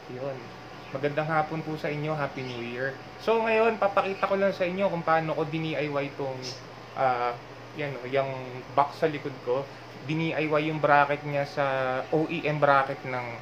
Yun. Magandang hapon po sa inyo. Happy New Year. So ngayon, papakita ko lang sa inyo kung paano ko DIY tong ah yung box sa likod ko. DIY yung bracket niya sa OEM bracket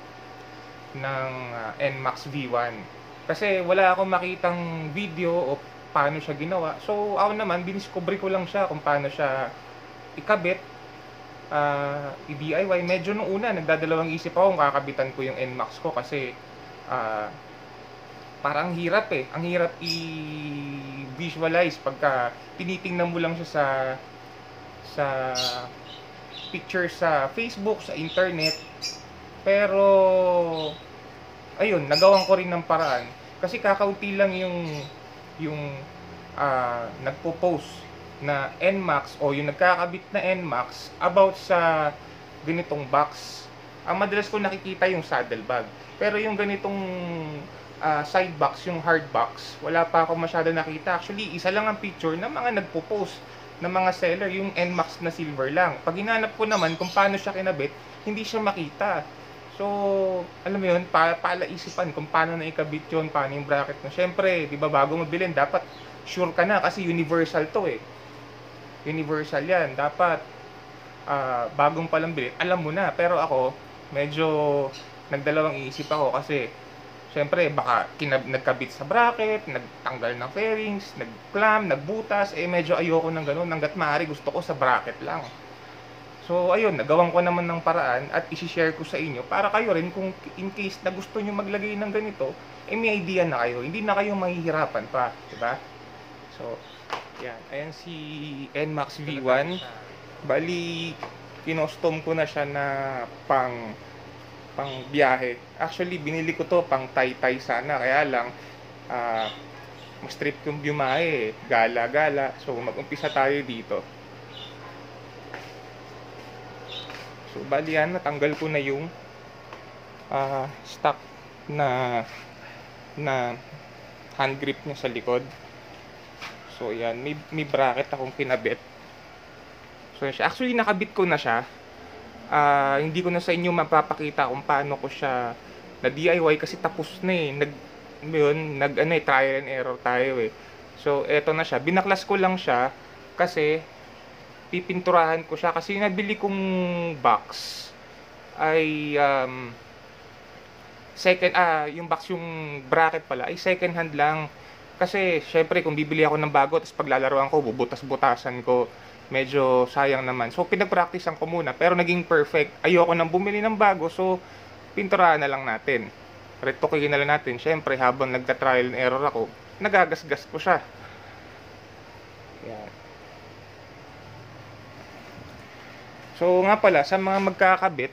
ng NMAX V1. Kasi wala akong makitang video o paano siya ginawa. So ako naman, diniscover ko lang siya kung paano siya ikabit, i-DIY. Medyo nung una, nagdadalawang isip ako kung kakabitan ko yung NMAX ko kasi ah parang hirap eh. Ang hirap i-visualize pagka tinitingnan mo lang siya sa picture sa Facebook, sa internet. Pero ayun, nagawan ko rin ng paraan kasi kakaunti lang yung nagpo-post na NMAX o yung nagkakabit na NMAX about sa ganitong box. Ang madalas ko nakikita yung saddle bag. Pero yung ganitong side box, yung hard box, wala pa ako masyado nakita. Actually, isa lang ang picture ng mga nagpo-post ng mga seller, yung NMAX na silver lang. Pag hinanap ko naman kung paano siya kinabit, hindi siya makita. So, alam mo yun, palaisipan kung paano na ikabit yun, paano yung bracket mo. Siyempre, di ba, bago mabilin, dapat sure ka na kasi universal to eh. Universal yan. Dapat, bagong palang bilhin, alam mo na. Pero ako, medyo nagdalawang iisip ako kasi siyempre, baka nagkabit sa bracket, nagtanggal ng fairings, nag-clamp, nagbutas, eh medyo ayoko ng ganun. Hanggat maaari, gusto ko sa bracket lang. So, ayun, nagawan ko naman ng paraan at isi-share ko sa inyo para kayo rin kung in case na gusto nyo maglagay ng ganito, eh may idea na kayo. Hindi na kayo mahihirapan pa, di ba? So, yan. Ayan si NMAX V1. Bali, kinostom ko na siya na pang biyahe. Actually, binili ko to pang Taytay sana. Kaya lang, mas trip kong biyahe, gala-gala. So, mag-umpisa tayo dito. So, bali yan, natanggal ko na yung stock na hand grip niya sa likod. So, yan, may bracket akong kinabit. So, actually, nakabit ko na siya. Hindi ko na sa inyo mapapakita kung paano ko siya na DIY kasi tapos na eh. Trial and error tayo eh. So, eto na siya. Binaklas ko lang siya kasi pipinturahan ko siya kasi nabili kong box ay yung box, yung bracket pala ay second hand lang kasi syempre kung bibili ako ng bago tapos paglalaroan ko bubutas-butasan ko, medyo sayang naman. So pinagpracticean ko muna pero naging perfect. Ayoko nang bumili ng bago, so pinturahan na lang natin, retokin na lang natin. Syempre habang nagta-trial and error ako, nagagasgas ko siya. Yan. So nga pala, sa mga magkakabit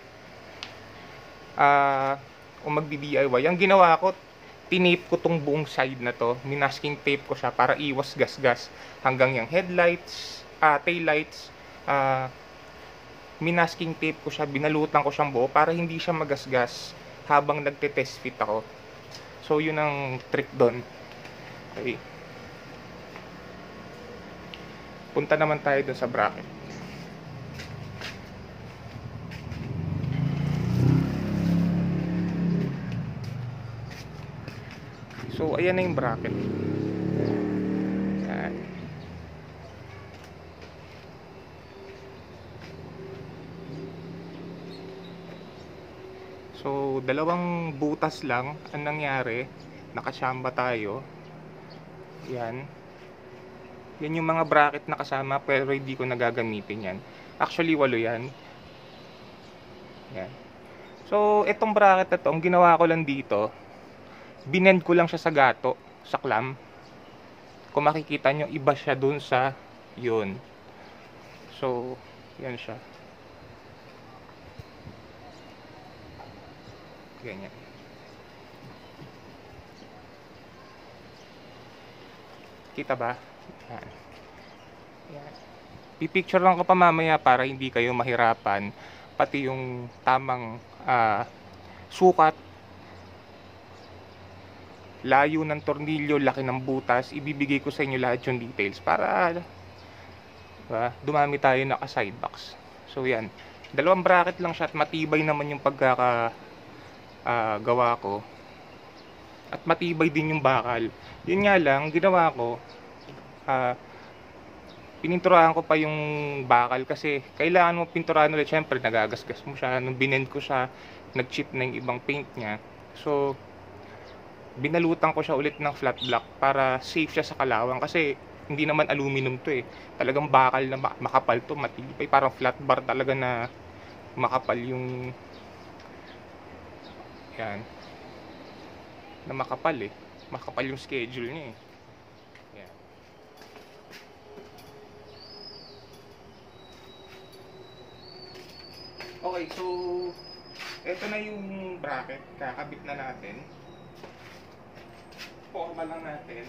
o magdi-DIY, ang ginawa ko, tinape ko tong buong side na to, minasking tape ko siya para iwas gasgas hanggang yung headlights, taillights, minasking tape ko siya, binalutan ko siyang buo para hindi siya magasgas habang nagte-test fit ako. So yun ang trick doon. Okay. Punta naman tayo dun sa bracket. So, ayan na yung bracket. Ayan. So, dalawang butas lang ang nangyari. Nakasamba tayo. Ayan. Yan yung mga bracket na kasama pero hindi ko nagagamitin yan. Actually, 8 yan. Ayan. So, itong bracket na to, ang ginawa ko lang dito, binend ko lang siya sa gato, sa clamp. Kung makikita nyo, iba siya dun sa yun. So, yan siya. Ganyan. Kita ba? Yan. Yan. Pipicture lang ko pa mamaya para hindi kayo mahirapan. Pati yung tamang sukat, layo ng tornilyo, laki ng butas, ibibigay ko sa inyo lahat yung details para dumami tayo naka sidebox. So yan, dalawang bracket lang siya at matibay naman yung pagkakagawa ko. at matibay din yung bakal. Yun nga lang, ginawa ko, ah, pininturahan ko pa yung bakal kasi kailangan mo pinturahan ulit. Syempre, nagagasgas mo siya. Nung binend ko siya, nag-chip na yung ibang paint niya. So, binalutan ko siya ulit ng flat black para safe siya sa kalawang kasi hindi naman aluminum to eh. Talagang bakal na makapal to, matibay. Parang flat bar talaga na makapal yung yan. Na makapal eh. Makapal yung schedule niya eh. Yan. Okay, so eto na yung bracket. Kakabit na natin. Forma lang natin.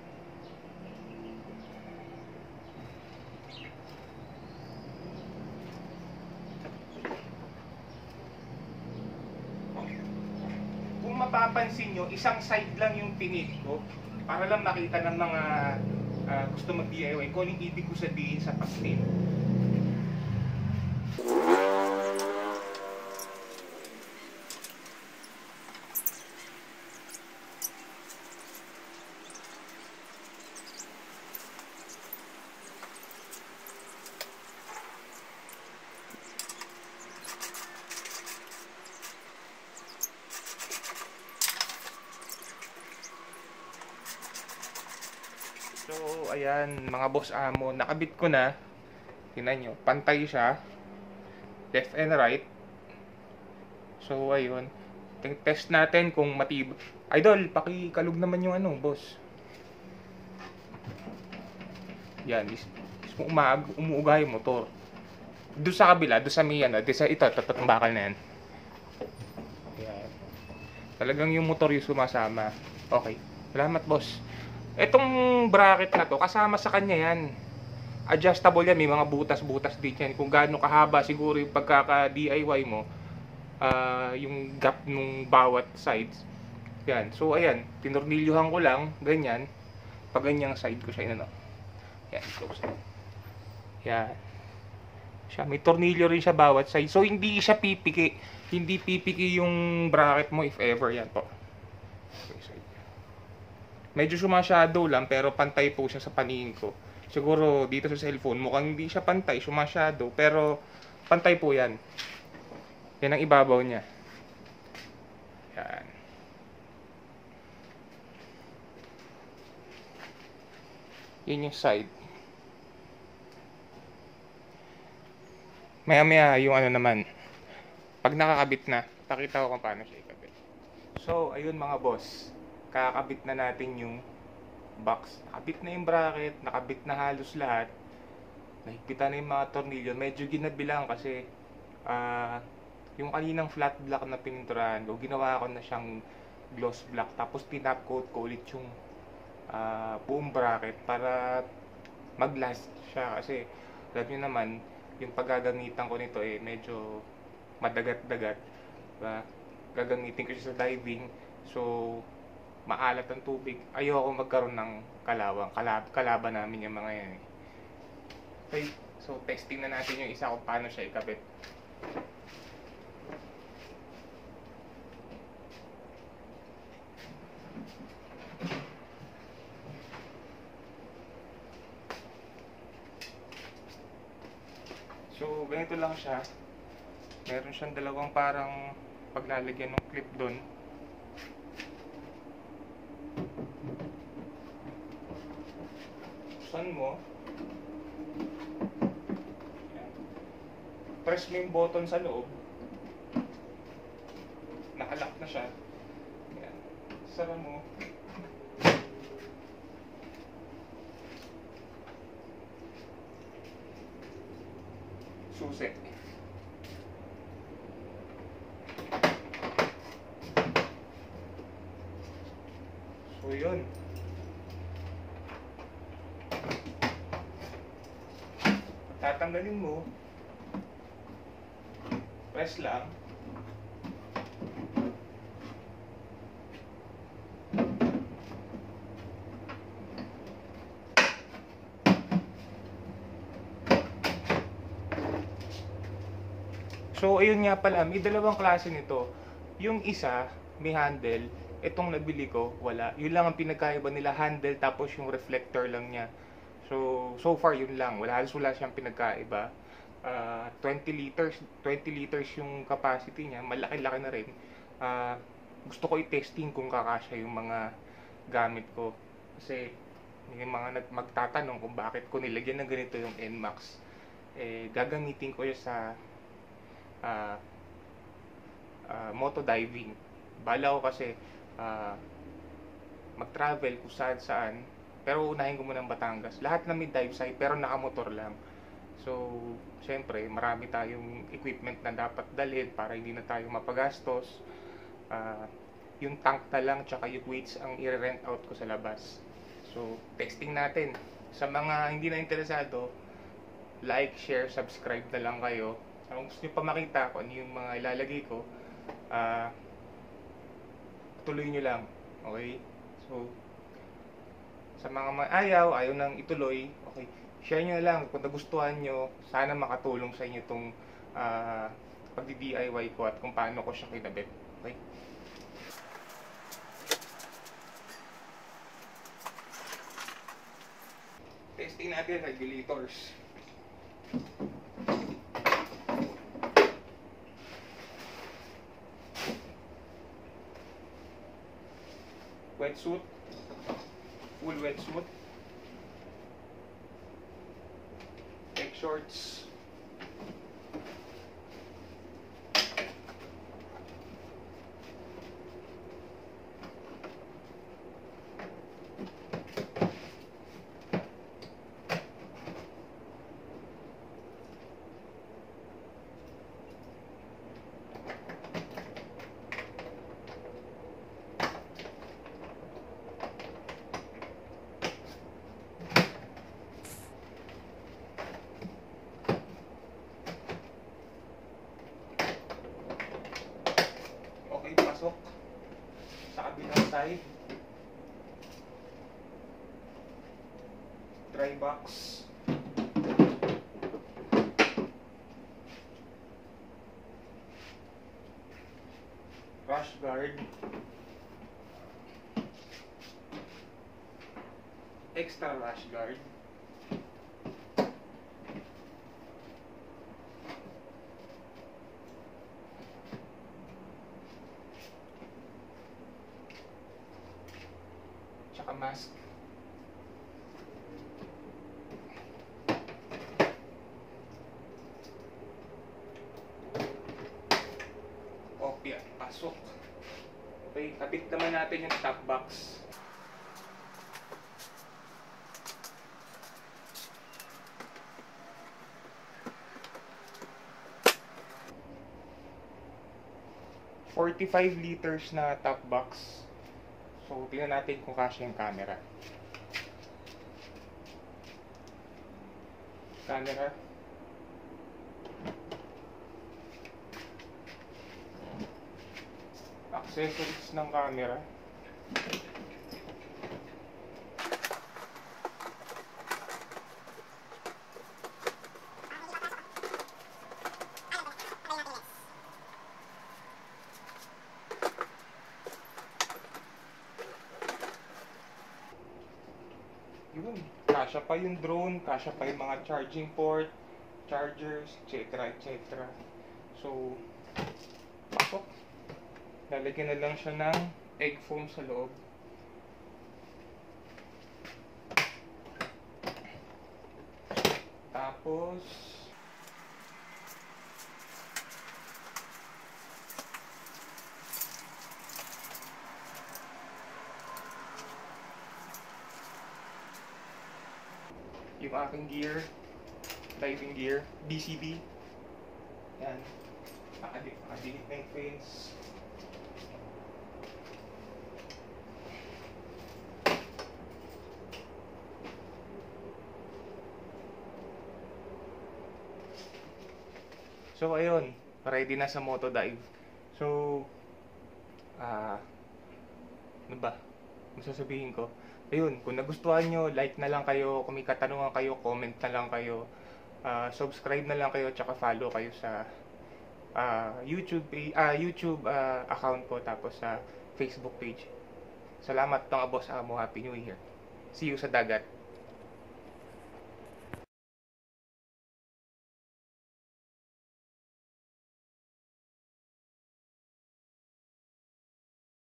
Kung mapapansin nyo, isang side lang yung pinit ko para lang makita ng mga gusto mag-DIY kung anong ibig ko sabihin sa pastel. So, ayan, mga boss amo, nakabit ko na. Tingnan nyo, pantay siya. Left and right. So, ayun. Test natin kung matibay. Idol, pakikalog naman yung ano, boss. Yan, umuuga yung motor. Doon sa kabila, doon sa may ano, doon sa ito, tatatang bakal na yan. Yan. Talagang yung motor yung sumasama. Okay. Salamat, boss. Etong bracket na to, kasama sa kanya yan. Adjustable yan, may mga butas-butas din yan. Kung gaano kahaba siguro yung pagkaka-DIY mo, yung gap nung bawat sides. Yan. So, ayan. Tinornilyohan ko lang, ganyan. Pag ganyang side ko siya, ano. Yan, close. Yan. Siya, may tornilyo rin siya bawat side. So, hindi siya pipiki. Hindi pipiki yung bracket mo if ever. Yan po. Medyo sumashadow lang pero pantay po siya sa paningin ko. Siguro dito sa cellphone mukhang hindi siya pantay, sumashadow pero pantay po yan. Yan ang ibabaw niya. Yan. Yan yung side. Maya-maya yung ano naman. Pag nakakabit na, pakita ko kung paano siya ikabit. So, ayun mga boss. Kakabit na natin yung box. Nakabit na yung bracket, nakabit na halos lahat. Nahigpitan na yung mga tornilyo. Medyo ginabilang kasi yung kaninang flat black na pininturahan ko, ginawa ko na siyang gloss black. Tapos tinap coat ko ulit yung buong bracket para mag-last siya. Kasi alam nyo naman, yung paggagamitan ko nito eh medyo madagat-dagat. Diba? Gagamitin ko siya sa diving. So, maalat ang tubig. Ayoko magkaroon ng kalawang. Kalaban namin yung mga yan. Okay, so testing na natin yung isa kung paano siya ikabit. So, ganito lang siya. Meron siyang dalawang parang paglalagyan ng clip doon. Mo. Yan. Press mo yung button sa loob. Nakalock na siya. Yan. Sara mo. Susi. So yun. Tatanggalin mo, press lang. So ayun nga pala, may dalawang klase nito. Yung isa may handle, Itong nabili ko, wala. Yun lang ang pinagkaiba nila, handle tapos yung reflector lang niya. So far yun lang. Halos wala siyang pinagkaiba. 20 liters, 20 liters yung capacity niya. Malaki-laki na rin. Ah, Gusto ko i-testing kung kakasya yung mga gamit ko. Kasi yung mga magtatanong kung bakit ko nilagyan ng ganito yung NMAX. Gagamitin ko yun sa ah, moto diving. Bala ko kasi mag-travel kung saan saan, pero unahin ko muna ang Batangas. Lahat na may dive site pero nakamotor lang. So, syempre, marami tayong equipment na dapat dalhin para hindi na tayo mapagastos. Yung tank na lang tsaka yung weights ang i-rent out ko sa labas. So, testing natin. Sa mga hindi na interesado, like, share, subscribe na lang kayo. Kung gusto nyo pa makita kung ano yung mga ilalagay ko, tuloy nyo lang. Okay? So, sa mga ayaw nang ituloy, okay, share nyo lang kung nagustuhan nyo. Sana makatulong sa inyo itong pagdi-DIY ko at kung paano ko siya kinabit. Okay? Testing natin regulators. Wetsuit, full wetsuit, neck shorts, pasok sa kabilang side, dry box, rash guard, extra rash guard, tsaka mask. Kopya, pasok. Okay, kapit naman natin yung top box. $45 na top box. So, tingnan natin kung kasya yung camera. Accessories ng camera. Yun, kasya pa yung drone, kasya pa yung mga charging port, chargers, etc. etc. So, pasok. Lalagyan na lang siya ng egg foam sa loob. Tapos, yung aking gear, diving gear, BCD. Yan. Nakadikit na yung fins. So, ayun. Ready na sa moto dive. So, ano ba? Masasabihin ko. Ayun, kung nagustuhan nyo, like na lang kayo. Kung may katanungan kayo, comment na lang kayo. Subscribe na lang kayo, tsaka follow kayo sa YouTube account ko, tapos sa Facebook page. Salamat mga boss amo. Happy New Year. See you sa dagat.